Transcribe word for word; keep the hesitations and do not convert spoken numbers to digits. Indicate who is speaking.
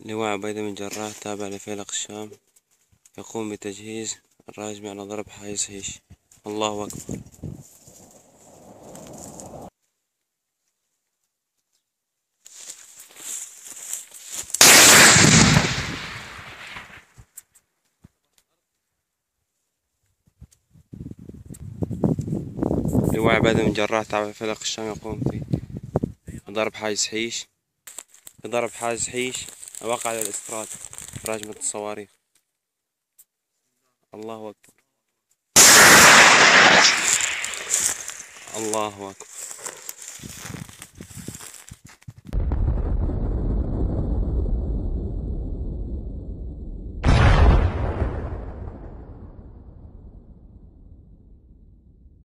Speaker 1: لواء عبيدة بن جراح تابع لفيلق الشام يقوم بتجهيز الراجمي على ضرب حائز هيش. الله أكبر. لواء عبيدة بن جراح تابع لفيلق الشام يقوم في ضرب حائز حيش بضرب حائز حيش وقع على الاستراد راجمة الصواريخ. الله أكبر. الله أكبر.